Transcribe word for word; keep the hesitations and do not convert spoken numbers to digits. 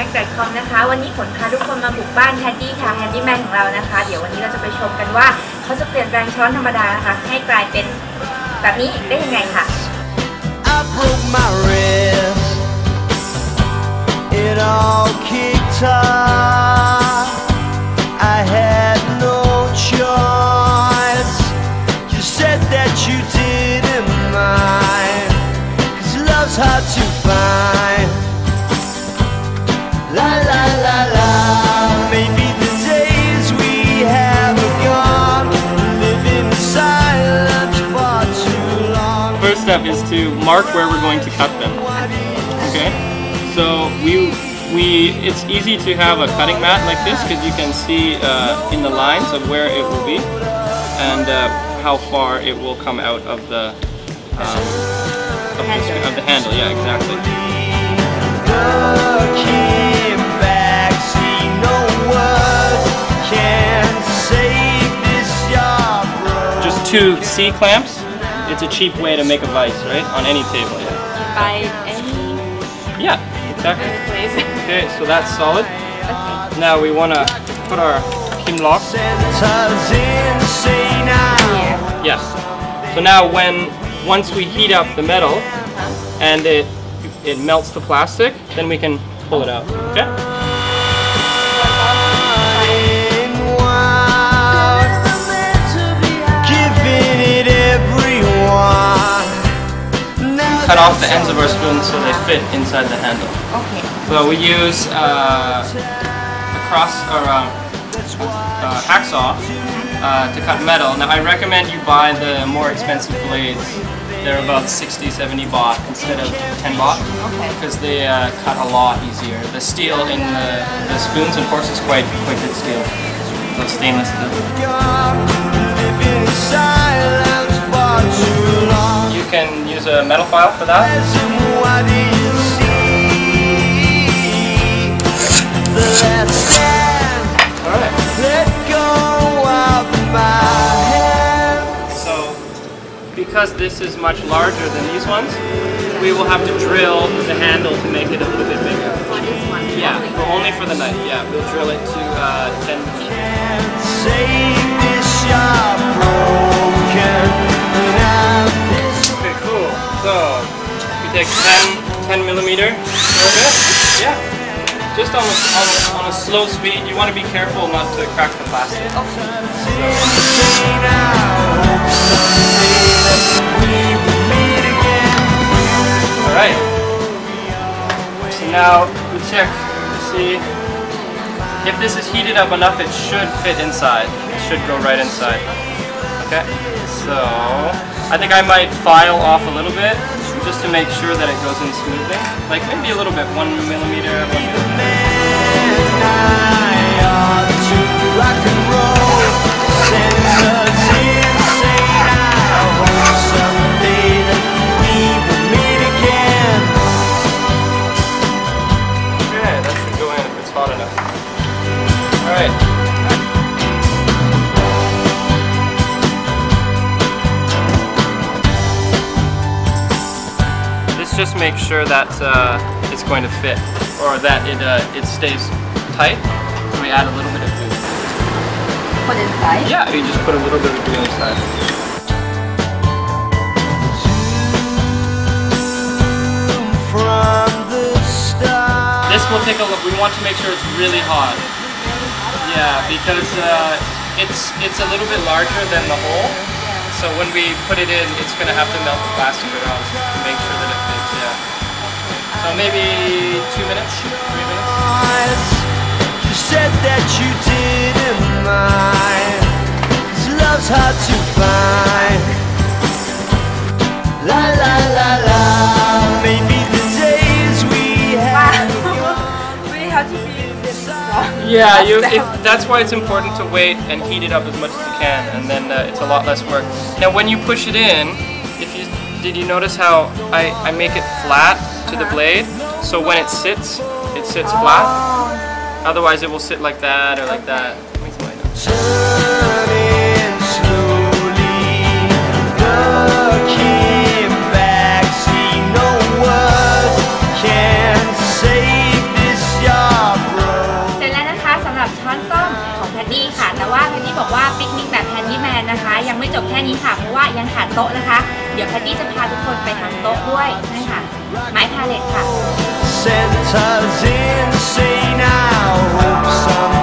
ม็ก ดอท คอม นะคะวันนี้ฝนพาทุกคนมาบุกบ้านแฮดดี้ค่ะแฮดดี้แมนของเรานะคะเดี๋ยววันนี้เราจะไปชมกันว่าเขาจะเปลี่ยนแปลงช้อนธรรมดานะคะให้กลายเป็นแบบนี้ได้ยังไงค่ะ hard to find. La la la la. Maybe the days we have are gone. Living in silence far too long. First step is to mark where we're going to cut them. Okay. So we we it's easy to have a cutting mat like this because you can see uh, in the lines of where it will be and uh, how far it will come out of the. Um, Of the, of the handle, yeah, exactly. Just two C clamps. It's a cheap way to make a vise, right? On any table, yeah. By any? Yeah, exactly. Place. Okay, so that's solid. Okay. Now we want to put our kimlock. Yes. So now when once we heat up the metal and it it melts the plastic, then we can pull it out. Okay? Cut off the ends of our spoons so they fit inside the handle. Okay. So we use uh, a cross or a, a hacksaw uh, to cut metal. Now I recommend you buy the more expensive blades. They're about sixty, seventy baht instead of ten baht because they uh, cut a lot easier. The steel in the, the spoons and forks is quite quite good steel. So stainless steel. You can use a metal file for that. Alright. Because this is much larger than these ones, we will have to drill the handle to make it a little bit bigger. For this one? Yeah, for only for the knife. Yeah, we'll drill it to uh, ten. Okay, cool. So we take ten, ten millimeter. Okay. Yeah. Just on a, on, a, on a slow speed. You want to be careful not to crack the plastic. Alright, so now we check to see if this is heated up enough. It should fit inside. It should go right inside. Okay, so I think I might file off a little bit just to make sure that it goes in smoothly. Like maybe a little bit, one millimeter, one millimeter. Alright. This just makes sure that uh, it's going to fit, or that it uh, it stays tight. So we add a little bit of glue. Put inside? Yeah, you just put a little bit of glue inside. This will take a look. We want to make sure it's really hot. Yeah, because uh, it's it's a little bit larger than the hole. So when we put it in, it's going to have to melt the plastic around to make sure that it fits. Yeah. So maybe two minutes, three minutes. You said that you didn't mind. 'Cause love's hard to find. La la la la. Maybe the days we have. Really have to be really strong. Yeah, you, if, that's why it's important to wait and heat it up as much as you can, and then uh, it's a lot less work. Now when you push it in, if you did you notice how I, I make it flat to the blade? So when it sits, it sits flat. Otherwise it will sit like that or like that. Back, see no words can save this yard. ค่นี้ค่ะเพราะว่ายังขาดโต๊ะนะคะเดี๋ยวแพตตี้จะพาทุกคนไปทำโต๊ะด้วยนี่ค่ะไม้พาเลทค่ะ Santa's insane. I hope some